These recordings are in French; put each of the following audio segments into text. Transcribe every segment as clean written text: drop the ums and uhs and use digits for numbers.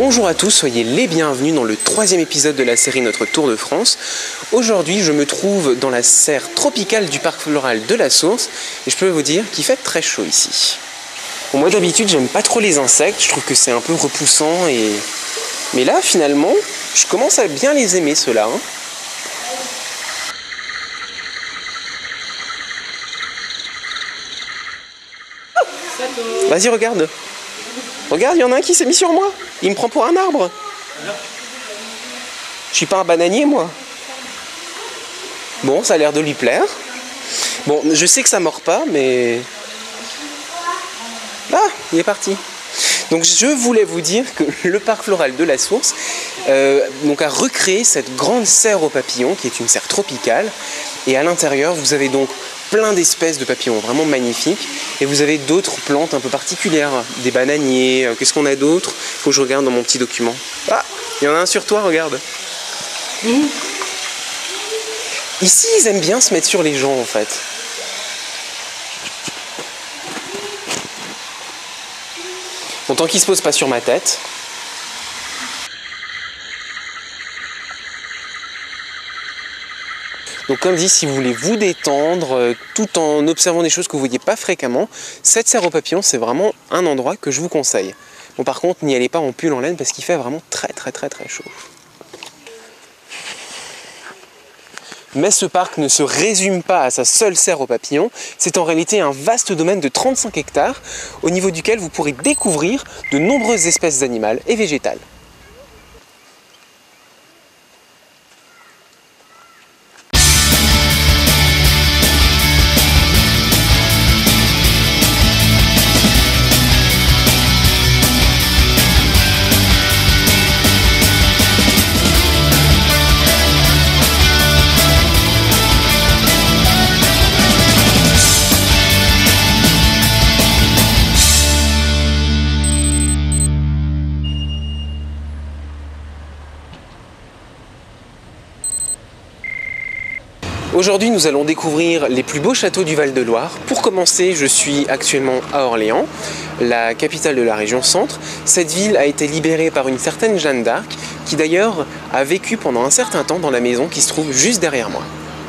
Bonjour à tous, soyez les bienvenus dans le 3e épisode de la série Notre Tour de France. Aujourd'hui, je me trouve dans la serre tropicale du parc floral de la Source et je peux vous dire qu'il fait très chaud ici. Bon, moi d'habitude, j'aime pas trop les insectes, je trouve que c'est un peu repoussant mais là, finalement, je commence à bien les aimer ceux-là. Vas-y, regarde. Regarde, il y en a un qui s'est mis sur moi. Il me prend pour un arbre. Je suis pas un bananier, moi. Bon, ça a l'air de lui plaire. Bon, je sais que ça mord pas, mais... Ah, il est parti. Donc je voulais vous dire que le parc floral de la Source a recréé cette grande serre aux papillons, qui est une serre tropicale. Et à l'intérieur, vous avez donc plein d'espèces de papillons vraiment magnifiques. Et vous avez d'autres plantes un peu particulières, des bananiers, qu'est-ce qu'on a d'autre? Faut que je regarde dans mon petit document. Ah, il y en a un sur toi, regarde. Ici, ils aiment bien se mettre sur les gens, en fait. Bon, tant qu'ils se posent pas sur ma tête. Donc comme dit, si vous voulez vous détendre tout en observant des choses que vous ne voyez pas fréquemment, cette serre aux papillons, c'est vraiment un endroit que je vous conseille. Bon, par contre, n'y allez pas en pull en laine parce qu'il fait vraiment très chaud. Mais ce parc ne se résume pas à sa seule serre aux papillons, c'est en réalité un vaste domaine de 35 hectares au niveau duquel vous pourrez découvrir de nombreuses espèces animales et végétales. Aujourd'hui, nous allons découvrir les plus beaux châteaux du Val-de-Loire. Pour commencer, je suis actuellement à Orléans, la capitale de la région Centre. Cette ville a été libérée par une certaine Jeanne d'Arc, qui d'ailleurs a vécu pendant un certain temps dans la maison qui se trouve juste derrière moi.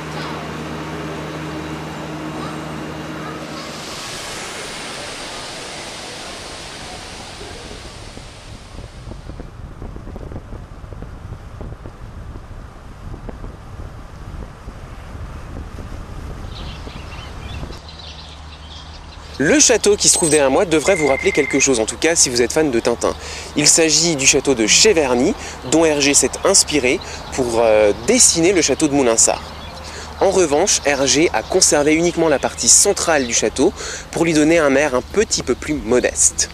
Le château qui se trouve derrière moi devrait vous rappeler quelque chose, en tout cas si vous êtes fan de Tintin. Il s'agit du château de Cheverny, dont Hergé s'est inspiré pour dessiner le château de Moulinsart. En revanche, Hergé a conservé uniquement la partie centrale du château pour lui donner un air un petit peu plus modeste.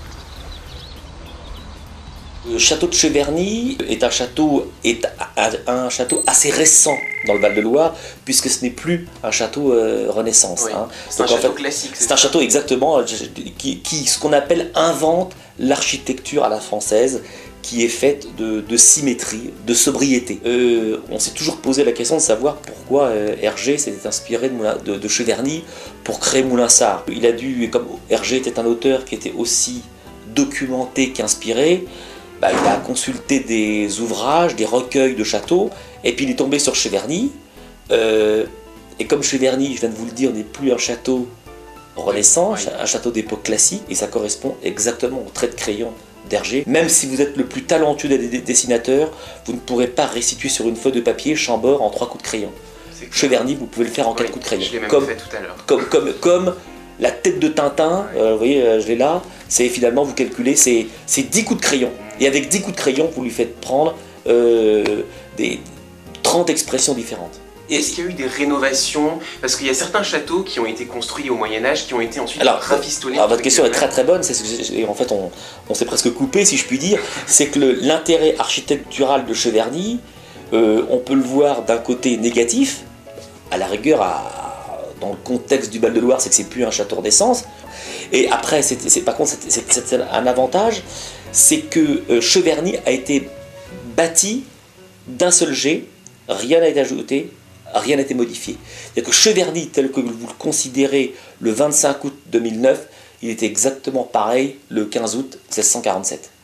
Le château de Cheverny est un château assez récent dans le Val-de-Loire, puisque ce n'est plus un château Renaissance. Oui, hein. C'est un château classique. C'est un château exactement qui ce qu'on appelle invente l'architecture à la française, qui est faite de symétrie, de sobriété. On s'est toujours posé la question de savoir pourquoi Hergé s'était inspiré de Cheverny pour créer Moulinsart. Il a dû, comme Hergé était un auteur qui était aussi documenté qu'inspiré, il a consulté des ouvrages, des recueils de châteaux, et puis il est tombé sur Cheverny. Et comme Cheverny, je viens de vous le dire, n'est plus un château Renaissance, un château d'époque classique, et ça correspond exactement au trait de crayon d'Hergé. Même si vous êtes le plus talentueux des dessinateurs, vous ne pourrez pas restituer sur une feuille de papier Chambord en 3 coups de crayon. Cheverny, vous pouvez le faire en 4 coups de crayon. Je l'ai même fait tout à l'heure. Comme la tête de Tintin, vous voyez, je l'ai là, c'est finalement, vous calculez, c'est 10 coups de crayon. Et avec 10 coups de crayon, vous lui faites prendre des 30 expressions différentes. Est-ce qu'il y a eu des rénovations? Parce qu'il y a certains châteaux qui ont été construits au Moyen-Âge, qui ont été ensuite rafistolés. Alors votre question est très bonne, en fait on s'est presque coupé si je puis dire. C'est que l'intérêt architectural de Cheverny, on peut le voir d'un côté négatif, à la rigueur, dans le contexte du Val-de-Loire, c'est que c'est plus un château Renaissance. Et après, par contre, c'est un avantage, c'est que Cheverny a été bâti d'un seul jet, rien n'a été ajouté, rien n'a été modifié. C'est-à-dire que Cheverny, tel que vous le considérez le 25 août 2009, il était exactement pareil le 15 août 1647.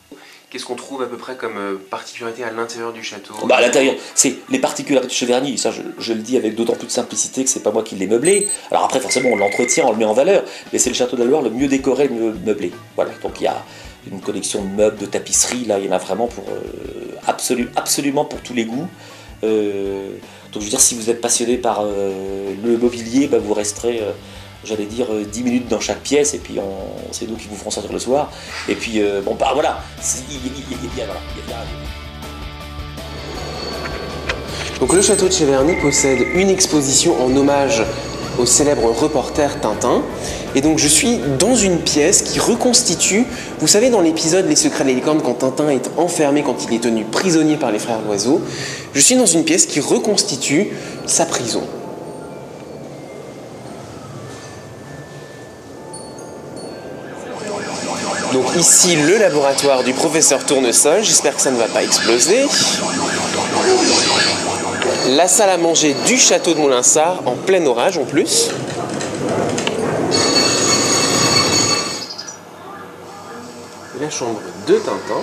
Qu'est-ce qu'on trouve à peu près comme particularité à l'intérieur du château? Bah, à l'intérieur, c'est les particularités de Cheverny, ça je le dis avec d'autant plus de simplicité que c'est pas moi qui l'ai meublé. Alors après forcément on l'entretient, on le met en valeur, mais c'est le château de la Loire le mieux décoré, le mieux meublé. Voilà, donc il y a une collection de meubles, de tapisseries, là il y en a vraiment pour absolument pour tous les goûts. Donc je veux dire, si vous êtes passionné par le mobilier, bah, vous resterez... j'allais dire 10 minutes dans chaque pièce, et puis c'est nous qui vous ferons sortir le soir. Et puis, bon, bah voilà. Donc le château de Cheverny possède une exposition en hommage au célèbre reporter Tintin. Et donc je suis dans une pièce qui reconstitue, vous savez dans l'épisode Les Secrets de la Licorne, quand Tintin est enfermé, quand il est tenu prisonnier par les frères Loiseau, je suis dans une pièce qui reconstitue sa prison. Donc ici, le laboratoire du professeur Tournesol, j'espère que ça ne va pas exploser. La salle à manger du château de Moulinsart, en plein orage en plus. La chambre de Tintin.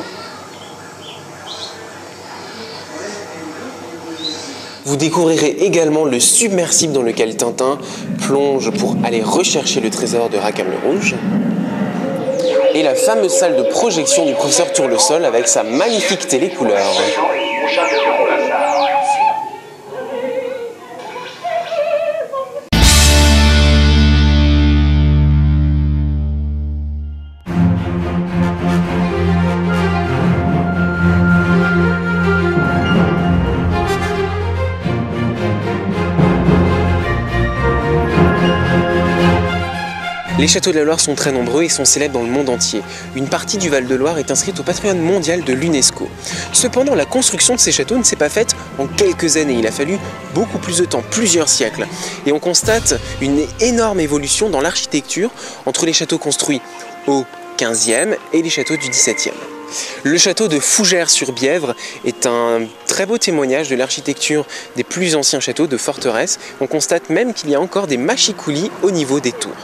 Vous découvrirez également le submersible dans lequel Tintin plonge pour aller rechercher le trésor de Rackham le Rouge. Et la fameuse salle de projection du professeur Tournesol avec sa magnifique télécouleur. Les châteaux de la Loire sont très nombreux et sont célèbres dans le monde entier. Une partie du Val-de-Loire est inscrite au patrimoine mondial de l'UNESCO. Cependant, la construction de ces châteaux ne s'est pas faite en quelques années. Il a fallu beaucoup plus de temps, plusieurs siècles. Et on constate une énorme évolution dans l'architecture entre les châteaux construits au XVe et les châteaux du XVIIe. Le château de Fougères-sur-Bièvre est un très beau témoignage de l'architecture des plus anciens châteaux de forteresse. On constate même qu'il y a encore des machicoulis au niveau des tours.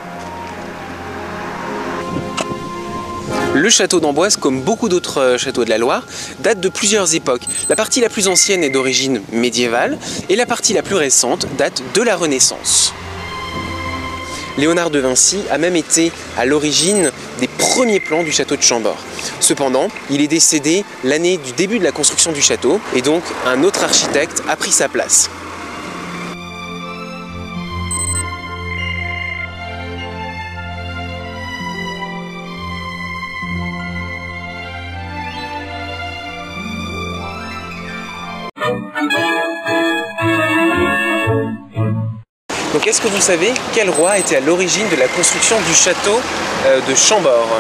Le château d'Amboise, comme beaucoup d'autres châteaux de la Loire, date de plusieurs époques. La partie la plus ancienne est d'origine médiévale et la partie la plus récente date de la Renaissance. Léonard de Vinci a même été à l'origine des premiers plans du château de Chambord. Cependant, il est décédé l'année du début de la construction du château et donc un autre architecte a pris sa place. Donc est-ce que vous savez quel roi était à l'origine de la construction du château de Chambord?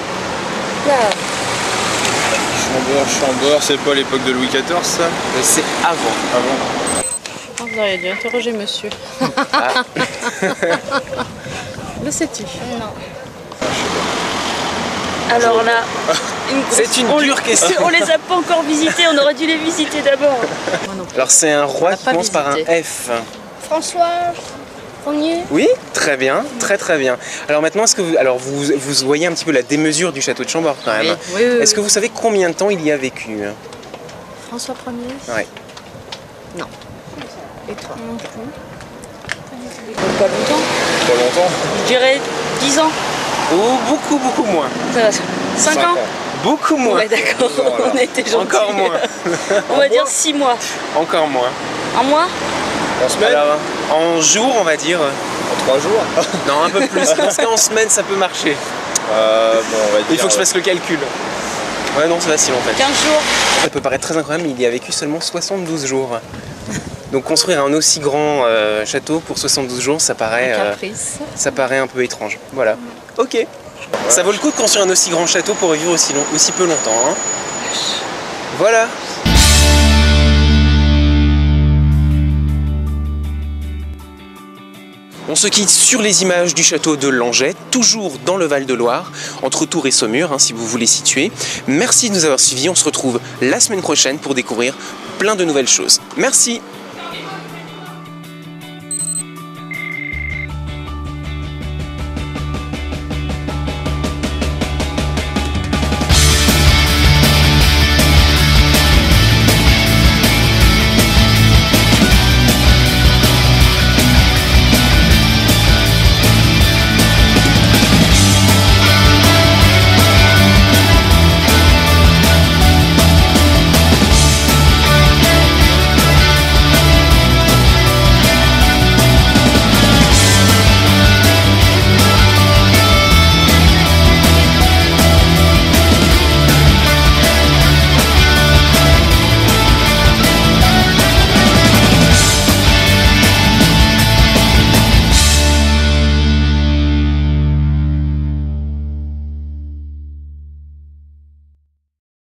Chambord, c'est pas l'époque de Louis XIV ça? C'est avant. Oh, vous auriez dû interroger monsieur. Ah. Le sais-tu? Non. Alors là, c'est une dure question. On les a pas encore visités, on aurait dû les visiter d'abord. Alors c'est un roi qui commence par un F. François Ier. Oui, très bien, très bien. Alors maintenant, est-ce que vous voyez un petit peu la démesure du château de Chambord quand même? Oui. Est-ce que vous savez combien de temps il y a vécu? François Ier? Ouais. Non. Et toi? Pas longtemps. Pas longtemps. Je dirais 10 ans. Oh, beaucoup moins. 5 ans. Beaucoup moins. Ouais, d'accord, on était gentils. Encore moins. On va dire 6 mois. Encore moins. Un mois? En semaine? Alors, en jours, on va dire. En 3 jours? Non, un peu plus. Dans ce cas, en semaine, ça peut marcher. Bon, on va dire... Il faut que je fasse le calcul. Ouais, non, c'est facile en fait. 15 jours. Ça peut paraître très incroyable, mais il y a vécu seulement 72 jours. Donc construire un aussi grand château pour 72 jours, ça paraît un peu étrange. Voilà. Ok. Ouais. Ça vaut le coup de construire un aussi grand château pour vivre aussi peu longtemps. Hein. Voilà. On se quitte sur les images du château de Langeais, toujours dans le Val-de-Loire, entre Tours et Saumur, hein, si vous voulez situer. Merci de nous avoir suivis, on se retrouve la semaine prochaine pour découvrir plein de nouvelles choses. Merci.